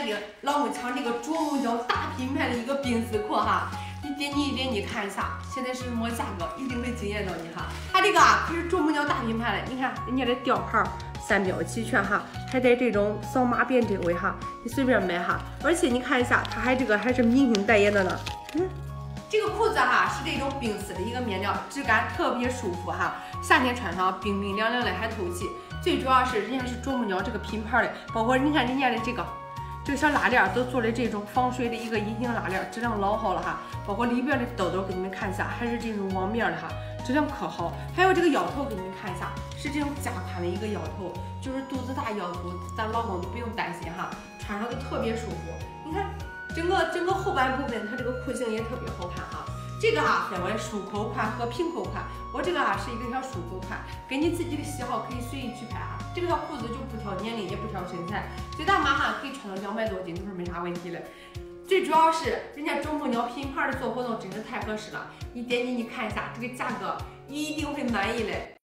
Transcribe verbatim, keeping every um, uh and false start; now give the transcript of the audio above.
来给老公抢这个啄木鸟大品牌的一个冰丝裤哈。你点击一点击看一下，现在是什么价格，一定会惊艳到你哈。它这个啊可是啄木鸟大品牌的，你看人家这吊牌三标齐全哈，还带这种扫码辨真伪哈，你随便买哈。而且你看一下，它还这个还是明星代言的呢。嗯，这个裤子哈是这种冰丝的一个面料，质感特别舒服哈，夏天穿上冰冰凉凉的还透气。最主要是人家是啄木鸟这个品牌的，包括你看人家的这个。这个小拉链都做了这种防水的一个隐形拉链，质量老好了哈。包括里边的兜兜，给你们看一下，还是这种网面的哈，质量可好。还有这个腰头，给你们看一下，是这种加宽的一个腰头，就是肚子大腰头，咱老公都不用担心哈，穿上都特别舒服。你看整个整个后半部分，它这个裤型也特别好看哈。这个哈分为束口款和平口款，我这个啊是一个小束口款，根据自己的喜好可以随意去拍哈。这个小裤子就不挑年龄，也不挑身材，最大码哈可以穿到两百多斤都是没啥问题的。最主要是人家啄木鸟品牌的做活动真是太合适了，你点击你看一下，这个价格一定会满意的。